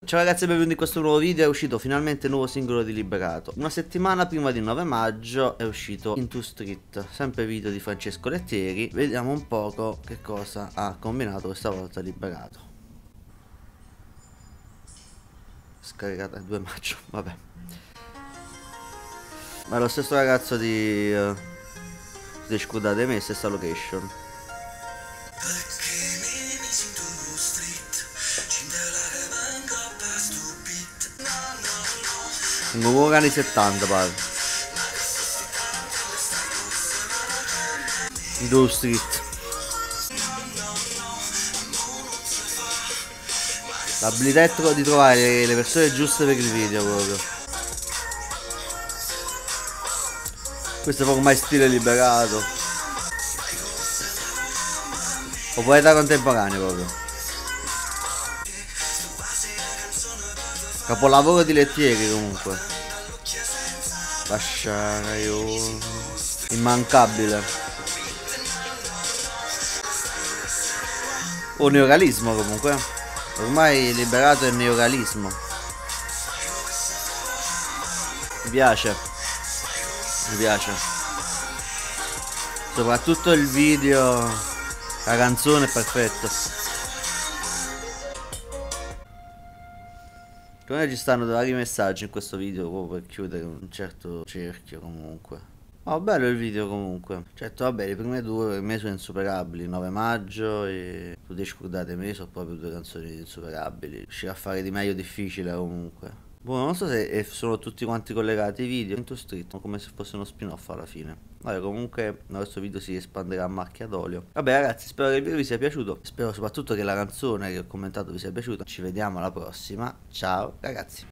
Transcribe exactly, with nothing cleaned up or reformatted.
Ciao ragazzi e benvenuti in questo nuovo video. È uscito finalmente il nuovo singolo di Liberato. Una settimana prima del nove maggio è uscito Into Street, sempre video di Francesco Lettieri. Vediamo un poco che cosa ha combinato questa volta Liberato. Scaricata il due maggio, vabbè. Ma è lo stesso ragazzo di uh, di Scusate me, stessa location. Comunque anni settanta pare. Into Street. L'abilità è di trovare le persone giuste per il video proprio. Questo è proprio mai stile Liberato. O poeta contemporaneo proprio. Capolavoro di Lettieri comunque. Lasciare io. Immancabile. O neorealismo comunque. Ormai Liberato è neorealismo. Mi piace. Mi piace. Soprattutto il video. La canzone è perfetta. Come ci stanno vari messaggi in questo video proprio per chiudere un certo cerchio comunque. Oh, bello il video comunque. Certo, vabbè, le prime due per me sono insuperabili. nove maggio e Tu ti scordate me sono proprio due canzoni insuperabili. Riuscire a fare di meglio difficile comunque. Boh, non so se sono tutti quanti collegati i video. Into Street, come se fosse uno spin-off alla fine. Vabbè, comunque questo video si espanderà a macchia d'olio. Vabbè ragazzi, spero che il video vi sia piaciuto. Spero soprattutto che la canzone che ho commentato vi sia piaciuta. Ci vediamo alla prossima. Ciao ragazzi.